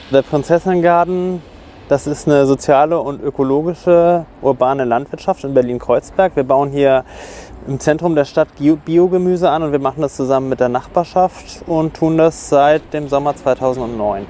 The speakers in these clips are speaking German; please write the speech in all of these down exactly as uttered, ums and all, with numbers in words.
Der Prinzessinnengarten, das ist eine soziale und ökologische urbane Landwirtschaft in Berlin-Kreuzberg. Wir bauen hier im Zentrum der Stadt Biogemüse an und wir machen das zusammen mit der Nachbarschaft und tun das seit dem Sommer zweitausendneun.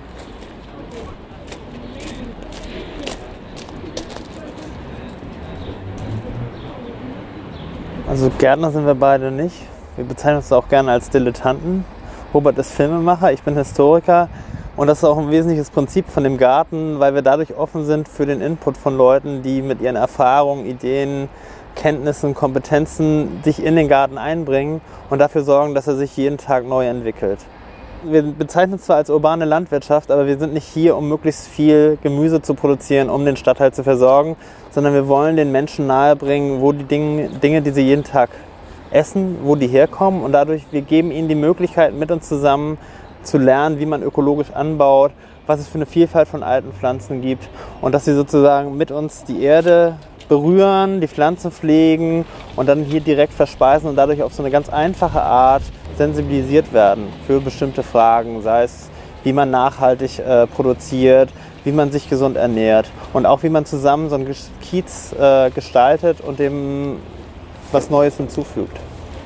Also Gärtner sind wir beide nicht. Wir bezeichnen uns auch gerne als Dilettanten. Robert ist Filmemacher, ich bin Historiker. Und das ist auch ein wesentliches Prinzip von dem Garten, weil wir dadurch offen sind für den Input von Leuten, die mit ihren Erfahrungen, Ideen, Kenntnissen, Kompetenzen sich in den Garten einbringen und dafür sorgen, dass er sich jeden Tag neu entwickelt. Wir bezeichnen uns zwar als urbane Landwirtschaft, aber wir sind nicht hier, um möglichst viel Gemüse zu produzieren, um den Stadtteil zu versorgen, sondern wir wollen den Menschen nahebringen, wo die Dinge, Dinge, die sie jeden Tag essen, wo die herkommen und dadurch, wir geben ihnen die Möglichkeit, mit uns zusammen zu lernen, wie man ökologisch anbaut, was es für eine Vielfalt von alten Pflanzen gibt und dass sie sozusagen mit uns die Erde berühren, die Pflanzen pflegen und dann hier direkt verspeisen und dadurch auf so eine ganz einfache Art sensibilisiert werden für bestimmte Fragen, sei es wie man nachhaltig äh, produziert, wie man sich gesund ernährt und auch wie man zusammen so einen Kiez äh, gestaltet und dem was Neues hinzufügt.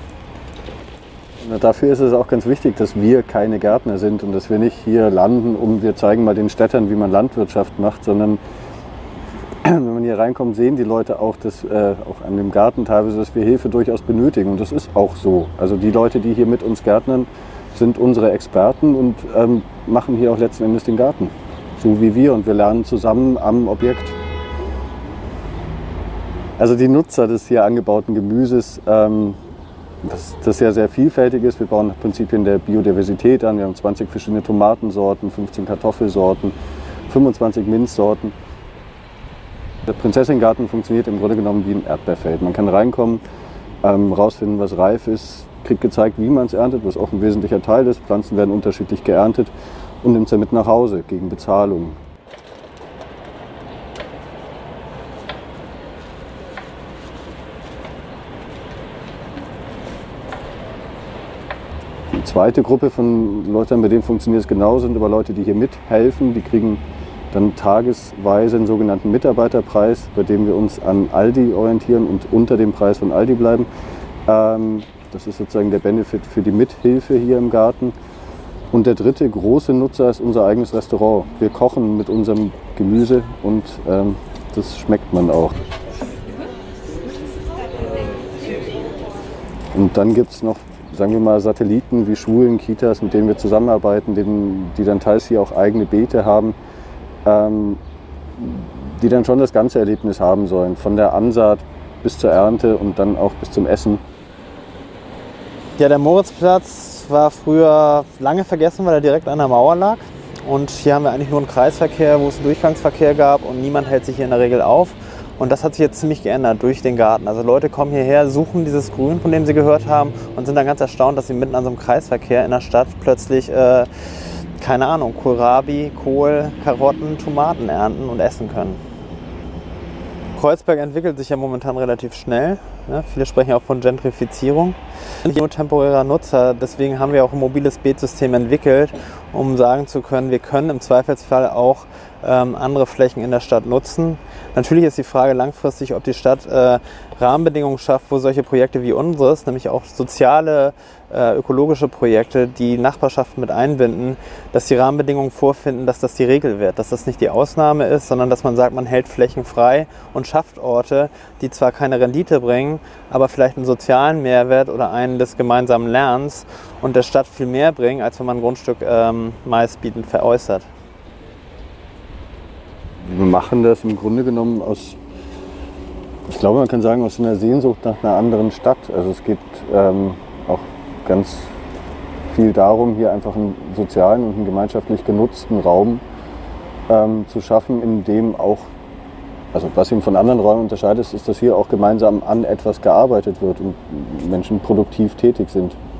Dafür ist es auch ganz wichtig, dass wir keine Gärtner sind und dass wir nicht hier landen, um wir zeigen mal den Städtern, wie man Landwirtschaft macht, sondern wenn man hier reinkommt, sehen die Leute auch, dass, äh, auch an dem Garten teilweise, dass wir Hilfe durchaus benötigen und das ist auch so. Also die Leute, die hier mit uns gärtnern, sind unsere Experten und ähm, machen hier auch letzten Endes den Garten, so wie wir und wir lernen zusammen am Objekt. Also die Nutzer des hier angebauten Gemüses, ähm, Das, das ja sehr vielfältig ist. Wir bauen Prinzipien der Biodiversität an. Wir haben zwanzig verschiedene Tomatensorten, fünfzehn Kartoffelsorten, fünfundzwanzig Minzsorten. Der Prinzessinnengarten funktioniert im Grunde genommen wie ein Erdbeerfeld. Man kann reinkommen, ähm, rausfinden, was reif ist, kriegt gezeigt, wie man es erntet, was auch ein wesentlicher Teil ist. Pflanzen werden unterschiedlich geerntet und nimmt es dann mit nach Hause gegen Bezahlung. Die zweite Gruppe von Leuten, bei denen funktioniert es genau, sind aber Leute, die hier mithelfen. Die kriegen dann tagesweise einen sogenannten Mitarbeiterpreis, bei dem wir uns an Aldi orientieren und unter dem Preis von Aldi bleiben. Ähm, das ist sozusagen der Benefit für die Mithilfe hier im Garten. Und der dritte große Nutzer ist unser eigenes Restaurant. Wir kochen mit unserem Gemüse und ähm, das schmeckt man auch. Und dann gibt es noch, sagen wir mal, Satelliten wie Schulen, Kitas, mit denen wir zusammenarbeiten, denen, die dann teils hier auch eigene Beete haben, ähm, die dann schon das ganze Erlebnis haben sollen, von der Ansaat bis zur Ernte und dann auch bis zum Essen. Ja, der Moritzplatz war früher lange vergessen, weil er direkt an der Mauer lag. Und hier haben wir eigentlich nur einen Kreisverkehr, wo es einen Durchgangsverkehr gab und niemand hält sich hier in der Regel auf. Und das hat sich jetzt ziemlich geändert durch den Garten. Also Leute kommen hierher, suchen dieses Grün, von dem sie gehört haben und sind dann ganz erstaunt, dass sie mitten an so einem Kreisverkehr in der Stadt plötzlich, äh, keine Ahnung, Kohlrabi, Kohl, Karotten, Tomaten ernten und essen können. Kreuzberg entwickelt sich ja momentan relativ schnell. Ja, viele sprechen auch von Gentrifizierung. Ich bin nur temporärer Nutzer, deswegen haben wir auch ein mobiles Beetsystem entwickelt, um sagen zu können, wir können im Zweifelsfall auch ähm, andere Flächen in der Stadt nutzen. Natürlich ist die Frage langfristig, ob die Stadt äh, Rahmenbedingungen schafft, wo solche Projekte wie unseres, nämlich auch soziale, äh, ökologische Projekte, die Nachbarschaften mit einbinden, dass die Rahmenbedingungen vorfinden, dass das die Regel wird, dass das nicht die Ausnahme ist, sondern dass man sagt, man hält Flächen frei und schafft Orte, die zwar keine Rendite bringen, aber vielleicht einen sozialen Mehrwert oder einen des gemeinsamen Lernens und der Stadt viel mehr bringen, als wenn man ein Grundstück ähm, meistbietend veräußert. Wir machen das im Grunde genommen aus, ich glaube, man kann sagen, aus einer Sehnsucht nach einer anderen Stadt. Also es geht ähm, auch ganz viel darum, hier einfach einen sozialen und einen gemeinschaftlich genutzten Raum ähm, zu schaffen, in dem auch, also was ihn von anderen Räumen unterscheidet, ist, dass hier auch gemeinsam an etwas gearbeitet wird und Menschen produktiv tätig sind.